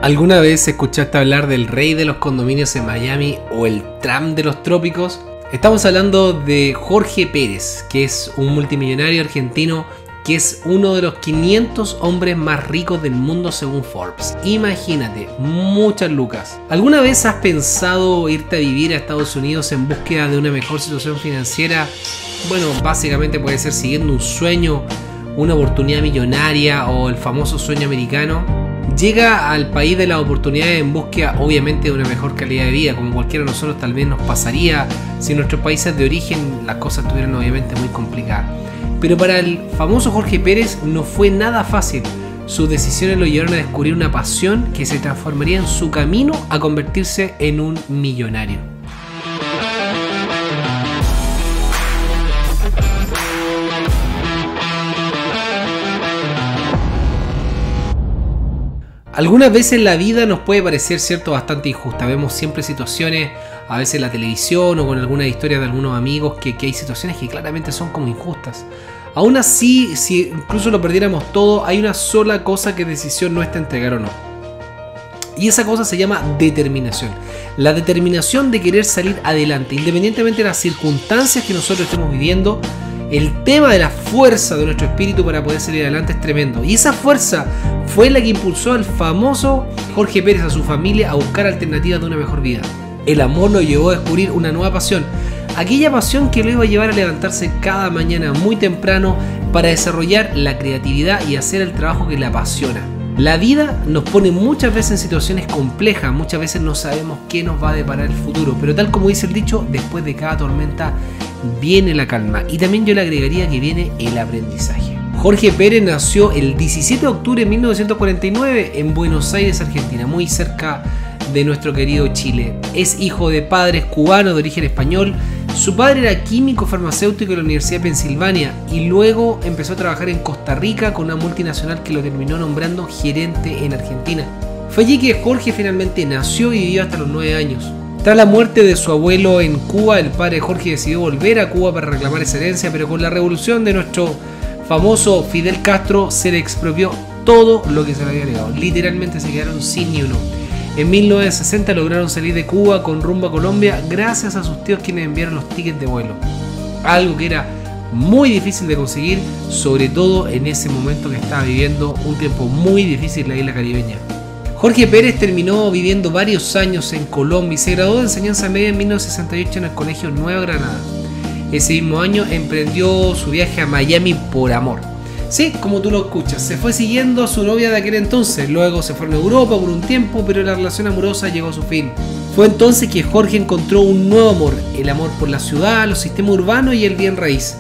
¿Alguna vez escuchaste hablar del rey de los condominios en Miami o el Trump de los trópicos? Estamos hablando de Jorge Pérez, que es un multimillonario argentino que es uno de los 500 hombres más ricos del mundo según Forbes. Imagínate, muchas lucas. ¿Alguna vez has pensado irte a vivir a Estados Unidos en búsqueda de una mejor situación financiera? Bueno, básicamente puede ser siguiendo un sueño, una oportunidad millonaria o el famoso sueño americano. Llega al país de las oportunidades en búsqueda obviamente de una mejor calidad de vida, como cualquiera de nosotros tal vez nos pasaría si en nuestros países de origen las cosas estuvieran obviamente muy complicadas. Pero para el famoso Jorge Pérez no fue nada fácil. Sus decisiones lo llevaron a descubrir una pasión que se transformaría en su camino a convertirse en un millonario. Algunas veces la vida nos puede parecer, cierto, bastante injusta. Vemos siempre situaciones, a veces en la televisión o con algunas historias de algunos amigos, que hay situaciones que claramente son como injustas. Aún así, si incluso lo perdiéramos todo, hay una sola cosa que es decisión nuestra entregar o no. Y esa cosa se llama determinación. La determinación de querer salir adelante, independientemente de las circunstancias que nosotros estemos viviendo. El tema de la fuerza de nuestro espíritu para poder salir adelante es tremendo. Y esa fuerza fue la que impulsó al famoso Jorge Pérez, a su familia, a buscar alternativas de una mejor vida. El amor lo llevó a descubrir una nueva pasión. Aquella pasión que lo iba a llevar a levantarse cada mañana muy temprano para desarrollar la creatividad y hacer el trabajo que le apasiona. La vida nos pone muchas veces en situaciones complejas, muchas veces no sabemos qué nos va a deparar el futuro, pero tal como dice el dicho, después de cada tormenta viene la calma, y también yo le agregaría que viene el aprendizaje. Jorge Pérez nació el 17 de octubre de 1949 en Buenos Aires, Argentina, muy cerca de nuestro querido Chile. Es hijo de padres cubanos de origen español. Su padre era químico farmacéutico de la Universidad de Pensilvania y luego empezó a trabajar en Costa Rica con una multinacional que lo terminó nombrando gerente en Argentina. Fue allí que Jorge finalmente nació y vivió hasta los 9 años. Tras la muerte de su abuelo en Cuba, el padre de Jorge decidió volver a Cuba para reclamar esa herencia, pero con la revolución de nuestro famoso Fidel Castro se le expropió todo lo que se le había legado. Literalmente se quedaron sin ni uno. En 1960 lograron salir de Cuba con rumbo a Colombia gracias a sus tíos quienes enviaron los tickets de vuelo. Algo que era muy difícil de conseguir, sobre todo en ese momento que estaba viviendo un tiempo muy difícil la isla caribeña. Jorge Pérez terminó viviendo varios años en Colombia y se graduó de enseñanza media en 1968 en el Colegio Nueva Granada. Ese mismo año emprendió su viaje a Miami por amor. Sí, como tú lo escuchas, se fue siguiendo a su novia de aquel entonces, luego se fueron a Europa por un tiempo, pero la relación amorosa llegó a su fin. Fue entonces que Jorge encontró un nuevo amor, el amor por la ciudad, los sistemas urbanos y el bien raíz.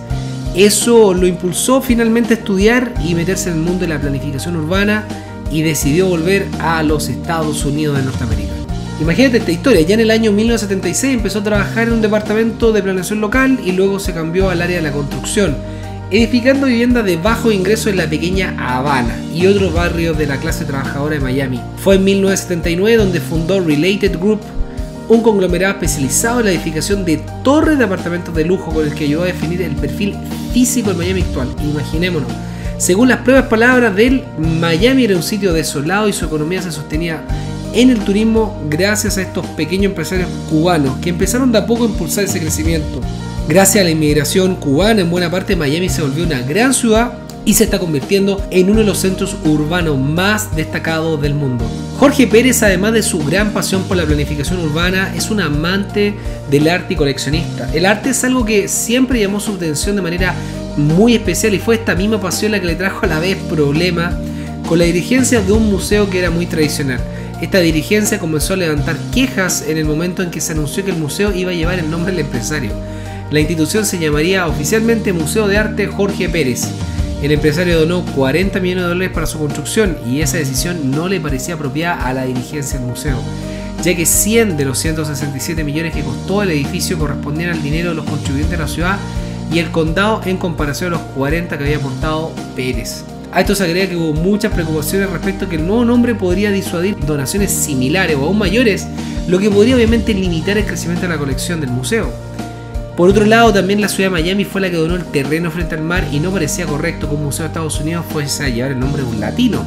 Eso lo impulsó finalmente a estudiar y meterse en el mundo de la planificación urbana y decidió volver a los Estados Unidos de Norteamérica. Imagínate esta historia, ya en el año 1976 empezó a trabajar en un departamento de planeación local y luego se cambió al área de la construcción, edificando viviendas de bajo ingreso en la pequeña Habana y otros barrios de la clase trabajadora de Miami. Fue en 1979 donde fundó Related Group, un conglomerado especializado en la edificación de torres de apartamentos de lujo con el que ayudó a definir el perfil físico del Miami actual. Imaginémonos. Según las pruebas palabras de él, Miami era un sitio desolado y su economía se sostenía en el turismo gracias a estos pequeños empresarios cubanos que empezaron de a poco a impulsar ese crecimiento. Gracias a la inmigración cubana, en buena parte Miami se volvió una gran ciudad y se está convirtiendo en uno de los centros urbanos más destacados del mundo. Jorge Pérez, además de su gran pasión por la planificación urbana, es un amante del arte y coleccionista. El arte es algo que siempre llamó su atención de manera muy especial y fue esta misma pasión la que le trajo a la vez problemas con la dirigencia de un museo que era muy tradicional. Esta dirigencia comenzó a levantar quejas en el momento en que se anunció que el museo iba a llevar el nombre del empresario. La institución se llamaría oficialmente Museo de Arte Jorge Pérez. El empresario donó $40 millones para su construcción y esa decisión no le parecía apropiada a la dirigencia del museo, ya que 100 de los 167 millones que costó el edificio correspondían al dinero de los contribuyentes de la ciudad y el condado en comparación a los 40 que había aportado Pérez. A esto se agrega que hubo muchas preocupaciones respecto a que el nuevo nombre podría disuadir donaciones similares o aún mayores, lo que podría obviamente limitar el crecimiento de la colección del museo. Por otro lado, también la ciudad de Miami fue la que donó el terreno frente al mar y no parecía correcto que un museo de Estados Unidos fuese a llevar el nombre de un latino.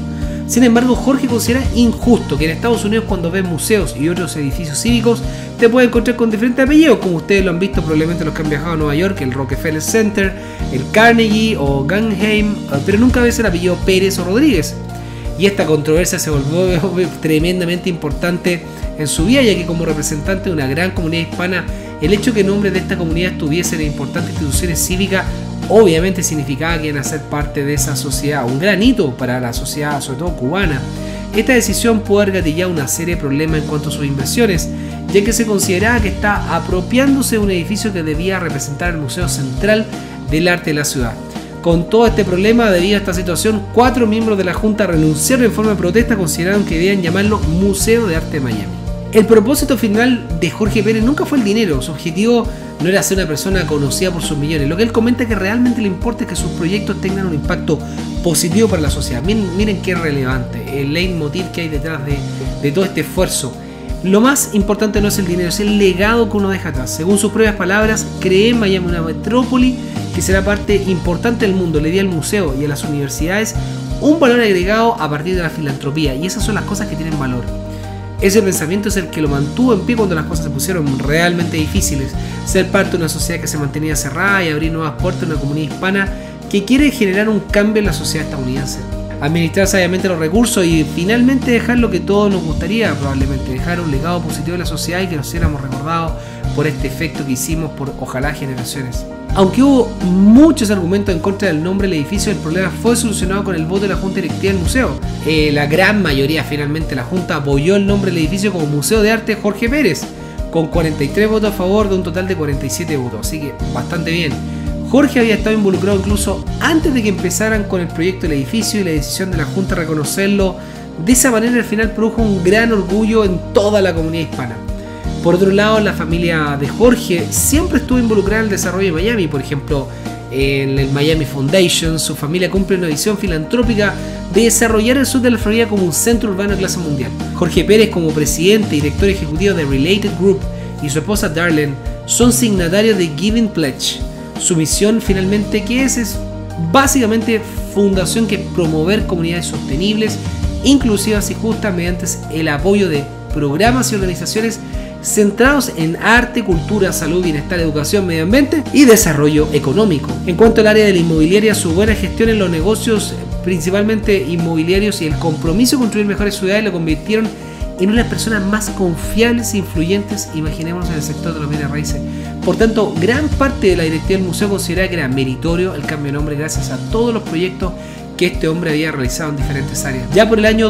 Sin embargo, Jorge considera injusto que en Estados Unidos, cuando ves museos y otros edificios cívicos, te puedes encontrar con diferentes apellidos, como ustedes lo han visto probablemente los que han viajado a Nueva York, el Rockefeller Center, el Carnegie o Guggenheim, pero nunca ves el apellido Pérez o Rodríguez. Y esta controversia se volvió tremendamente importante en su vida, ya que como representante de una gran comunidad hispana, el hecho que nombres de esta comunidad estuviesen en importantes instituciones cívicas obviamente significaba que iban a ser parte de esa sociedad, un gran hito para la sociedad, sobre todo cubana. Esta decisión pudo haber gatillado una serie de problemas en cuanto a sus inversiones, ya que se consideraba que está apropiándose de un edificio que debía representar el Museo Central del Arte de la ciudad. Con todo este problema, debido a esta situación, 4 miembros de la Junta renunciaron en forma de protesta, consideraron que debían llamarlo Museo de Arte de Miami. El propósito final de Jorge Pérez nunca fue el dinero, su objetivo no era ser una persona conocida por sus millones. Lo que él comenta es que realmente le importa es que sus proyectos tengan un impacto positivo para la sociedad. Miren qué relevante el leitmotiv que hay detrás de todo este esfuerzo. Lo más importante no es el dinero, es el legado que uno deja atrás. Según sus propias palabras, creé en Miami una metrópoli que será parte importante del mundo. Le di al museo y a las universidades un valor agregado a partir de la filantropía, y esas son las cosas que tienen valor. Ese pensamiento es el que lo mantuvo en pie cuando las cosas se pusieron realmente difíciles. Ser parte de una sociedad que se mantenía cerrada y abrir nuevas puertas a una comunidad hispana que quiere generar un cambio en la sociedad estadounidense. Administrar sabiamente los recursos y finalmente dejar lo que todos nos gustaría, probablemente dejar un legado positivo en la sociedad y que nos siéramos recordados por este efecto que hicimos por ojalá generaciones. Aunque hubo muchos argumentos en contra del nombre del edificio, el problema fue solucionado con el voto de la Junta Directiva del museo. La gran mayoría, finalmente, la Junta apoyó el nombre del edificio como Museo de Arte Jorge Pérez, con 43 votos a favor de un total de 47 votos, así que bastante bien. Jorge había estado involucrado incluso antes de que empezaran con el proyecto del edificio, y la decisión de la Junta de reconocerlo de esa manera al final produjo un gran orgullo en toda la comunidad hispana. Por otro lado, la familia de Jorge siempre estuvo involucrada en el desarrollo de Miami. Por ejemplo, en el Miami Foundation, su familia cumple una visión filantrópica de desarrollar el sur de la Florida como un centro urbano de clase mundial. Jorge Pérez, como presidente y director ejecutivo de Related Group, y su esposa Darlene son signatarios de Giving Pledge. Su misión finalmente, ¿qué es básicamente fundación que promover comunidades sostenibles, inclusivas y justas mediante el apoyo de programas y organizaciones centrados en arte, cultura, salud, bienestar, educación, medio ambiente y desarrollo económico. En cuanto al área de la inmobiliaria, su buena gestión en los negocios, principalmente inmobiliarios, y el compromiso de construir mejores ciudades lo convirtieron en una de las personas más confiables e influyentes, imaginémonos, en el sector de los bienes raíces. Por tanto, gran parte de la directiva del museo consideraba que era meritorio el cambio de nombre gracias a todos los proyectos que este hombre había realizado en diferentes áreas. Ya por el año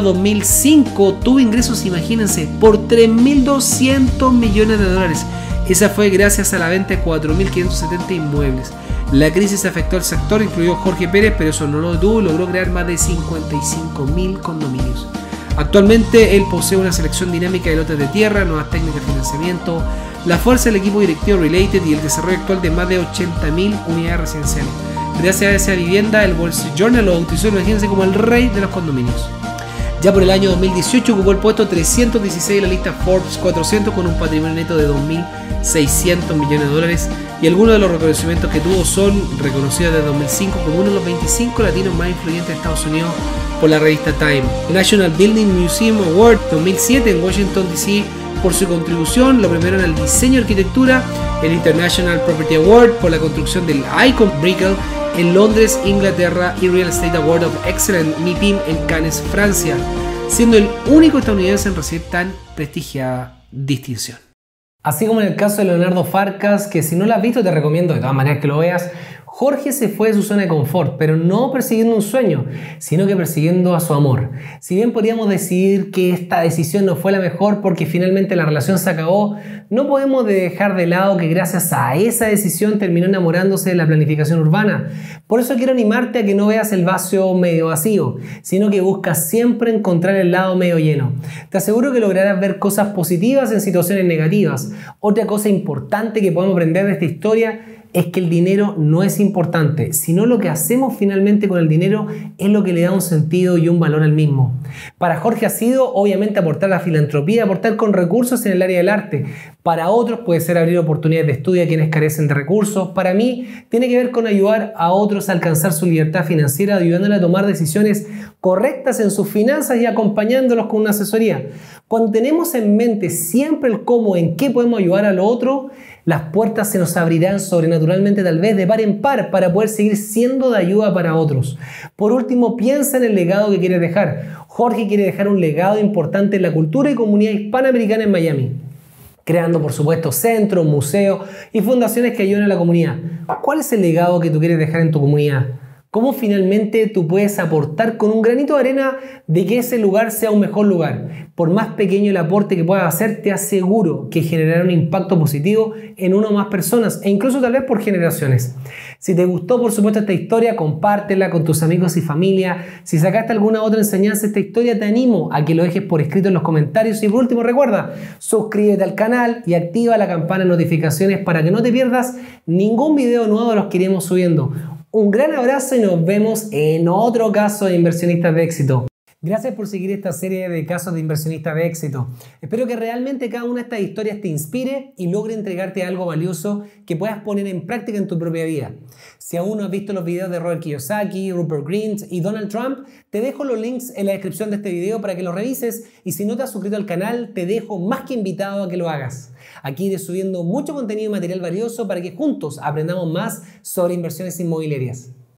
2005 tuvo ingresos, imagínense, por 3.200 millones de dólares. Esa fue gracias a la venta de 4.570 inmuebles. La crisis afectó al sector, incluyó Jorge Pérez, pero eso no lo detuvo y logró crear más de 55.000 condominios. Actualmente él posee una selección dinámica de lotes de tierra, nuevas técnicas de financiamiento, la fuerza del equipo directivo Related y el desarrollo actual de más de 80.000 unidades residenciales. Gracias a esa vivienda, el Wall Street Journal lo bautizó, imagínense, como el rey de los condominios. Ya por el año 2018 ocupó el puesto 316 de la lista Forbes 400 con un patrimonio neto de 2.600 millones de dólares, y algunos de los reconocimientos que tuvo son reconocidos desde 2005 como uno de los 25 latinos más influyentes de Estados Unidos por la revista Time. El National Building Museum Award 2007 en Washington DC por su contribución, lo primero en el diseño y arquitectura, el International Property Award por la construcción del Icon Brickell en Londres, Inglaterra, y Real Estate Award of Excellence MIPIM en Cannes, Francia, siendo el único estadounidense en recibir tan prestigiada distinción. Así como en el caso de Leonardo Farcas, que si no lo has visto te recomiendo de todas maneras que lo veas, Jorge se fue de su zona de confort, pero no persiguiendo un sueño, sino que persiguiendo a su amor. Si bien podríamos decir que esta decisión no fue la mejor porque finalmente la relación se acabó, no podemos dejar de lado que gracias a esa decisión terminó enamorándose de la planificación urbana. Por eso quiero animarte a que no veas el vaso medio vacío, sino que buscas siempre encontrar el lado medio lleno. Te aseguro que lograrás ver cosas positivas en situaciones negativas. Otra cosa importante que podemos aprender de esta historia es que el dinero no es importante, sino lo que hacemos finalmente con el dinero es lo que le da un sentido y un valor al mismo. Para Jorge ha sido obviamente aportar a la filantropía, aportar con recursos en el área del arte. Para otros puede ser abrir oportunidades de estudio a quienes carecen de recursos. Para mí tiene que ver con ayudar a otros a alcanzar su libertad financiera, ayudándole a tomar decisiones correctas en sus finanzas y acompañándolos con una asesoría. Cuando tenemos en mente siempre el cómo, en qué podemos ayudar al otro, las puertas se nos abrirán sobrenaturalmente, tal vez de par en par, para poder seguir siendo de ayuda para otros. Por último, piensa en el legado que quieres dejar. Jorge quiere dejar un legado importante en la cultura y comunidad hispanoamericana en Miami, creando por supuesto centros, museos y fundaciones que ayuden a la comunidad. ¿Cuál es el legado que tú quieres dejar en tu comunidad? ¿Cómo finalmente tú puedes aportar con un granito de arena de que ese lugar sea un mejor lugar? Por más pequeño el aporte que puedas hacer, te aseguro que generará un impacto positivo en una o más personas e incluso tal vez por generaciones. Si te gustó por supuesto esta historia, compártela con tus amigos y familia. Si sacaste alguna otra enseñanza de esta historia, te animo a que lo dejes por escrito en los comentarios. Y por último recuerda, suscríbete al canal y activa la campana de notificaciones para que no te pierdas ningún video nuevo de los que iremos subiendo. Un gran abrazo y nos vemos en otro caso de inversionistas de éxito. Gracias por seguir esta serie de casos de inversionistas de éxito. Espero que realmente cada una de estas historias te inspire y logre entregarte algo valioso que puedas poner en práctica en tu propia vida. Si aún no has visto los videos de Robert Kiyosaki, Rupert Grint y Donald Trump, te dejo los links en la descripción de este video para que los revises, y si no te has suscrito al canal, te dejo más que invitado a que lo hagas. Aquí iré subiendo mucho contenido y material valioso para que juntos aprendamos más sobre inversiones inmobiliarias.